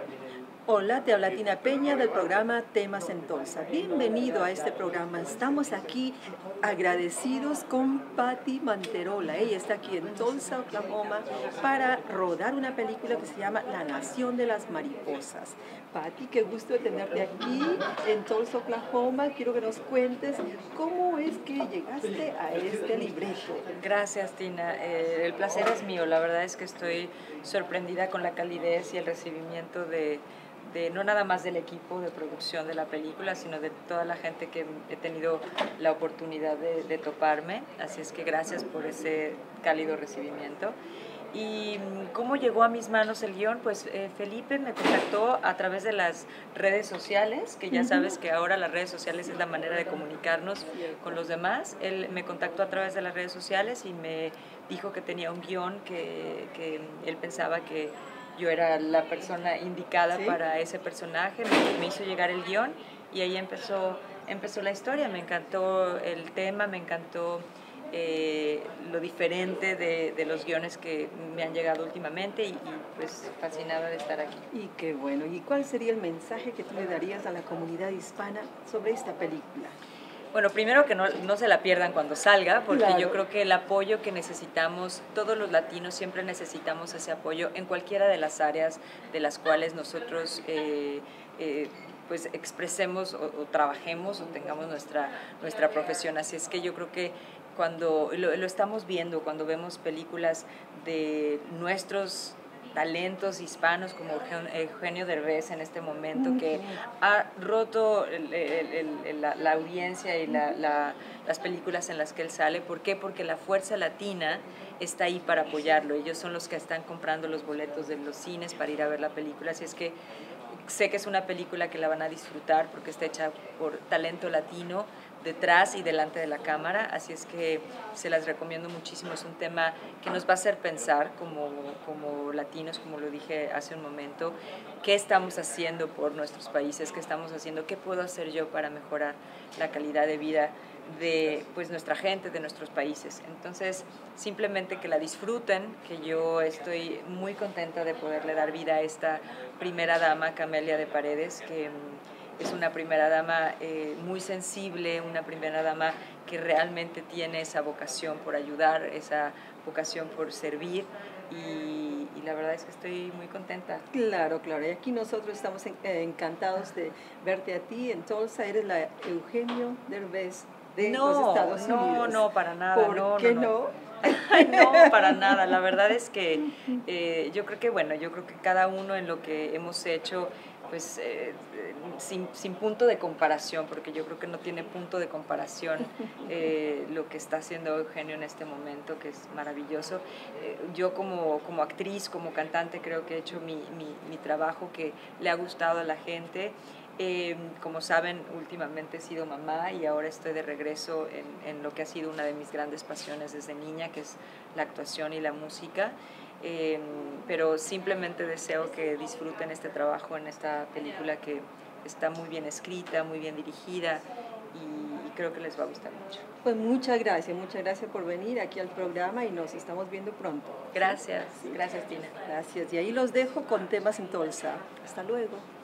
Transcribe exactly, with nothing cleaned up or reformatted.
Hola, te habla Tina Peña del programa Temas en Tulsa. Bienvenido a este programa. Estamos aquí agradecidos con Patti Manterola. Ella está aquí en Tulsa, Oklahoma, para rodar una película que se llama La Nación de las Mariposas. Patti, qué gusto de tenerte aquí en Tulsa, Oklahoma. Quiero que nos cuentes cómo es que llegaste a este libreto. Gracias, Tina. Eh, el placer es mío. La verdad es que estoy sorprendida con la calidez y el recibimiento de, de no nada más del equipo de producción de la película, sino de toda la gente que he tenido la oportunidad de, de toparme. Así es que gracias por ese cálido recibimiento. ¿Y cómo llegó a mis manos el guión? Pues eh, Felipe me contactó a través de las redes sociales, que ya sabes que ahora las redes sociales es la manera de comunicarnos con los demás. Él me contactó a través de las redes sociales y me dijo que tenía un guión que, que él pensaba que yo era la persona indicada ¿Sí? para ese personaje. Me, me hizo llegar el guión y ahí empezó, empezó la historia. Me encantó el tema, me encantó Eh, lo diferente de, de los guiones que me han llegado últimamente y, y pues fascinada de estar aquí. Y qué bueno. ¿Y cuál sería el mensaje que tú le darías a la comunidad hispana sobre esta película? Bueno, primero que no, no se la pierdan cuando salga, porque claro. yo creo que el apoyo que necesitamos, todos los latinos siempre necesitamos ese apoyo en cualquiera de las áreas de las cuales nosotros eh, eh, pues expresemos o, o trabajemos o tengamos nuestra, nuestra profesión. Así es que yo creo que cuando lo, lo estamos viendo, cuando vemos películas de nuestros talentos hispanos como Eugenio Derbez en este momento, que ha roto el, el, el, la, la audiencia y la, la, las películas en las que él sale. ¿Por qué? Porque la fuerza latina está ahí para apoyarlo. Ellos son los que están comprando los boletos de los cines para ir a ver la película. Así es que sé que es una película que la van a disfrutar porque está hecha por talento latino detrás y delante de la cámara, así es que se las recomiendo muchísimo. Es un tema que nos va a hacer pensar como, como latinos, como lo dije hace un momento, qué estamos haciendo por nuestros países, qué estamos haciendo, qué puedo hacer yo para mejorar la calidad de vida de pues, nuestra gente, de nuestros países. Entonces, simplemente que la disfruten, que yo estoy muy contenta de poderle dar vida a esta primera dama, Camelia de Paredes, que es una primera dama eh, muy sensible, una primera dama que realmente tiene esa vocación por ayudar, esa vocación por servir y, y la verdad es que estoy muy contenta. Claro, claro, y aquí nosotros estamos en, eh, encantados de verte a ti en Tulsa. Eres la Eugenio Derbez de no, los Estados no, Unidos. No, no, para nada. ¿Por no, qué no? no? no? No, para nada. La verdad es que eh, yo creo que, bueno, yo creo que cada uno en lo que hemos hecho, pues eh, sin, sin punto de comparación, porque yo creo que no tiene punto de comparación eh, lo que está haciendo Eugenio en este momento, que es maravilloso. Eh, yo como, como actriz, como cantante, creo que he hecho mi, mi, mi trabajo que le ha gustado a la gente. Eh, como saben, últimamente he sido mamá y ahora estoy de regreso en, en lo que ha sido una de mis grandes pasiones desde niña, que es la actuación y la música. Eh, pero simplemente deseo que disfruten este trabajo en esta película que está muy bien escrita, muy bien dirigida y, y creo que les va a gustar mucho. Pues muchas gracias, muchas gracias por venir aquí al programa y nos estamos viendo pronto. Gracias, sí. Gracias Tina. Gracias, y ahí los dejo con Temas en Tulsa. Hasta luego.